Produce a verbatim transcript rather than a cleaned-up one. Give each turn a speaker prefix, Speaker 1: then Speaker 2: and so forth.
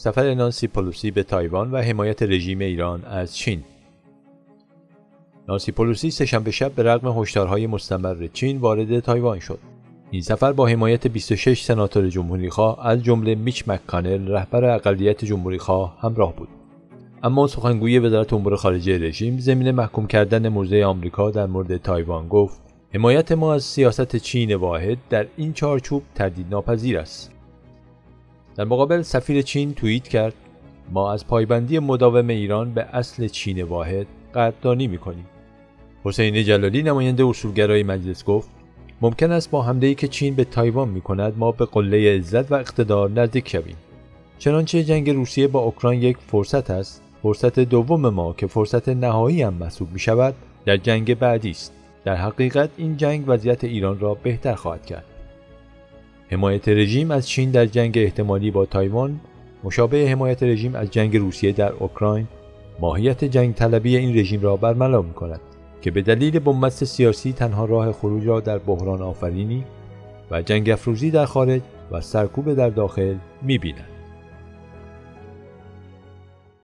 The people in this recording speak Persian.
Speaker 1: سفر نانسی پلوسی به تایوان و حمایت رژیم ایران از چین. نانسی پلوسی سه‌شنبه شب به رغم هشدارهای مستمر چین وارد تایوان شد. این سفر با حمایت بیست و شش سناتور جمهوری‌خواه از جمله میچ مک‌کانل رهبر اقلیت جمهوری‌خواه همراه بود. اما سخنگوی وزارت امور خارجه رژیم ضمن محکوم کردن موضع آمریکا در مورد تایوان گفت: حمایت ما از سیاست چین واحد در این چارچوب تردیدناپذیر است. در مقابل سفیر چین توییت کرد: ما از پایبندی مداوم ایران به اصل چین واحد قدردانی می‌کنیم. حسین جلالی نماینده اصولگرای مجلس گفت: ممکن است با حمله‌ای که چین به تایوان می‌کند ما به قله عزت و اقتدار نزدیک شویم. چنانچه جنگ روسیه با اوکراین یک فرصت است، فرصت دوم ما که فرصت نهایی هم محسوب می‌شود در جنگ بعدی است. در حقیقت این جنگ وضعیت ایران را بهتر خواهد کرد. حمایت رژیم از چین در جنگ احتمالی با تایوان مشابه حمایت رژیم از جنگ روسیه در اوکراین ماهیت جنگ طلبی این رژیم را برملا می‌کند که به دلیل بنبست سیاسی تنها راه خروج را در بحران آفرینی و جنگ افروزی در خارج و سرکوب در داخل می‌بیند.